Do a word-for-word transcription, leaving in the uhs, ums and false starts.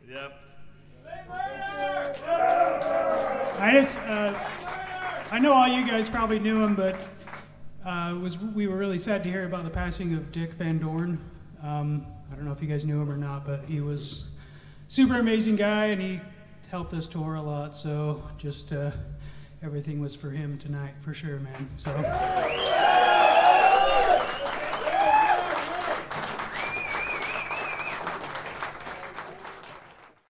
Yep. I just, uh, I know all you guys probably knew him, but uh, was we were really sad to hear about the passing of Dick Van Doorn. Um, I don't know if you guys knew him or not, but he was a super amazing guy, and he helped us tour a lot. So just uh, everything was for him tonight, for sure, man. So.